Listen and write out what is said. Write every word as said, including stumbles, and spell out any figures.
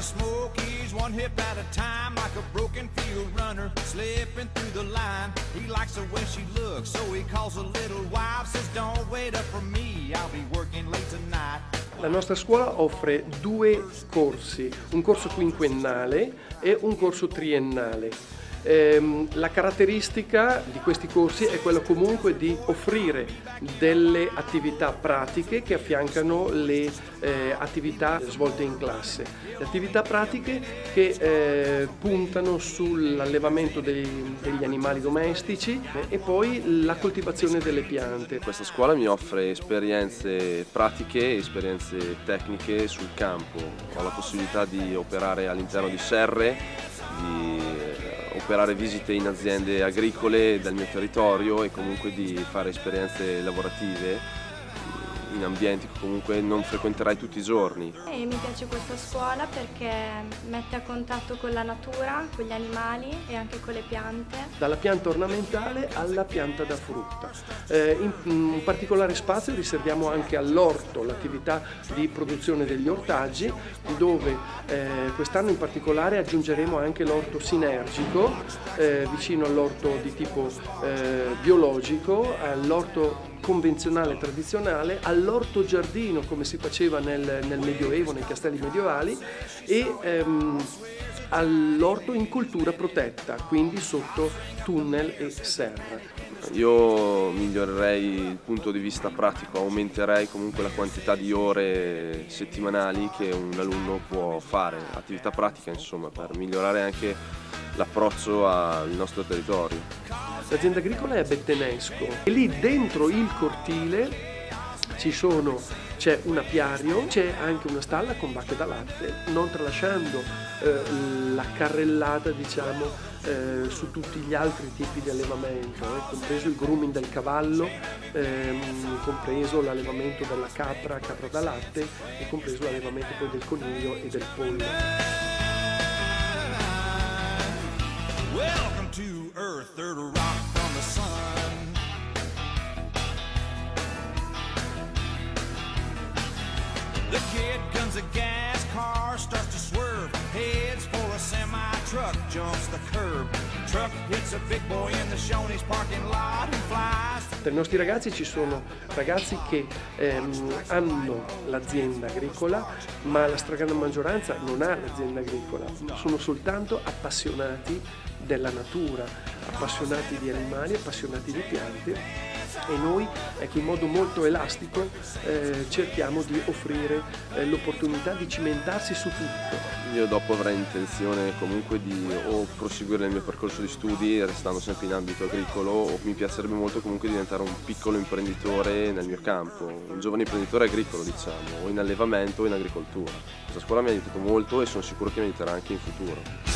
Smokies, one hip at a time, like a broken field runner, slipping through the line. He likes the way she looks, so he calls a little wife, says don't wait up for me, I'll be working late tonight. La nostra scuola offre due corsi, un corso quinquennale e un corso triennale. Ehm, la caratteristica di questi corsi è quella comunque di offrire delle attività pratiche che affiancano le eh, attività svolte in classe. Le attività pratiche che eh, puntano sull'allevamento dei, degli animali domestici e poi la coltivazione delle piante. Questa scuola mi offre esperienze pratiche, esperienze tecniche sul campo. Ho la possibilità di operare all'interno di serre, di operare visite in aziende agricole del mio territorio e comunque di fare esperienze lavorative in ambienti che comunque non frequenterai tutti i giorni. E mi piace questa scuola perché mette a contatto con la natura, con gli animali e anche con le piante. Dalla pianta ornamentale alla pianta da frutta. Eh, in un particolare spazio riserviamo anche all'orto, l'attività di produzione degli ortaggi, dove eh, quest'anno in particolare aggiungeremo anche l'orto sinergico, eh, vicino all'orto di tipo eh, biologico, all'orto convenzionale tradizionale, all'orto giardino come si faceva nel, nel Medioevo, nei castelli medievali, e ehm, all'orto in cultura protetta, quindi sotto tunnel e serra. Io migliorerei il punto di vista pratico, aumenterei comunque la quantità di ore settimanali che un alunno può fare, attività pratica insomma, per migliorare anche l'approccio al nostro territorio. L'azienda agricola è a Bettenesco e lì dentro il cortile ci sono, c'è un apiario, c'è anche una stalla con vacche da latte, non tralasciando eh, la carrellata diciamo eh, su tutti gli altri tipi di allevamento, eh, compreso il grooming del cavallo, ehm, compreso l'allevamento della capra, capra da latte e compreso l'allevamento poi del coniglio e del pollo. Welcome to Earth, third rock from the sun. The kid guns a gas car, starts to swerve, heads full of semi-truck, jumps the curb. Truck hits a big boy in the Shoney's parking lot and flies. Per i nostri ragazzi ci sono ragazzi che ehm, hanno l'azienda agricola, ma la stragrande maggioranza non ha l'azienda agricola, sono soltanto appassionati della natura, appassionati di animali, appassionati di piante, e noi ecco, in modo molto elastico eh, cerchiamo di offrire eh, l'opportunità di cimentarsi su tutto. Io dopo avrei intenzione comunque di o proseguire il mio percorso di studi restando sempre in ambito agricolo, o mi piacerebbe molto comunque diventare un piccolo imprenditore nel mio campo, un giovane imprenditore agricolo diciamo, o in allevamento o in agricoltura. Questa scuola mi ha aiutato molto e sono sicuro che mi aiuterà anche in futuro.